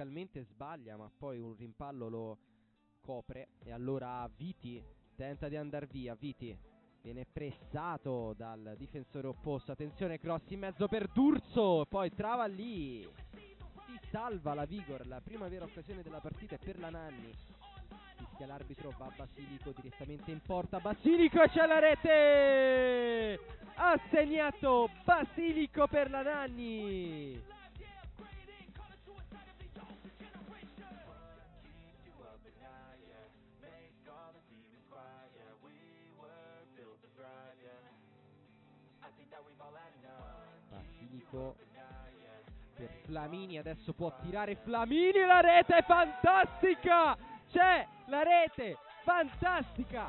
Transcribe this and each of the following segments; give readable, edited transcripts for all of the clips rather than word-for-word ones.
inizialmente sbaglia, ma poi un rimpallo lo copre. E allora Viti tenta di andare via. Viti viene pressato dal difensore opposto. Attenzione, cross in mezzo per D'Urso. Poi Travallì. Si salva la Vigor. La prima vera occasione della partita è per la Nanni. Fischia l'arbitro, va Basilico direttamente in porta. Basilico, e c'è la rete! Ha segnato Basilico per la Nanni. Basilico per Flamini, adesso può tirare Flamini, la rete è fantastica! C'è la rete fantastica!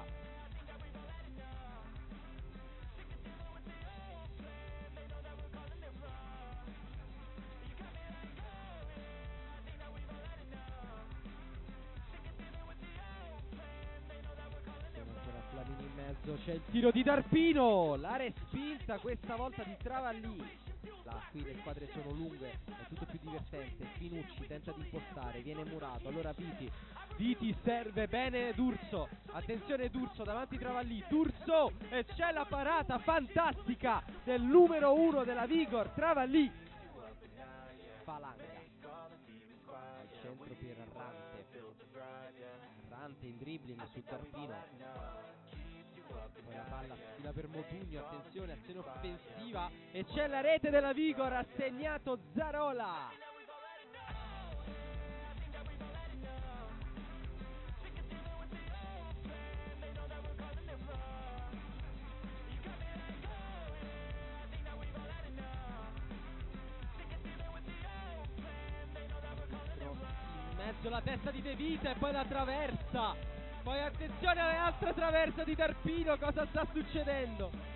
Ancora Flamini in mezzo, c'è il tiro di Darpino, la respinta questa volta di Travallì. Qui le squadre sono lunghe, è tutto più divertente. Finucci tenta di impostare, viene murato, allora Viti serve bene D'Urso. Attenzione D'Urso davanti Travallì, D'Urso, e c'è la parata fantastica del numero 1 della Vigor, Travallì. Falanga al centro per Rante in dribbling su Darpino. Poi la palla fila per Modugno, attenzione, azione offensiva, e c'è la rete della Vigor, ha segnato Zarola. In mezzo la testa di De Vita e poi la traversa. Poi attenzione all'altra traversa di Darpino, cosa sta succedendo?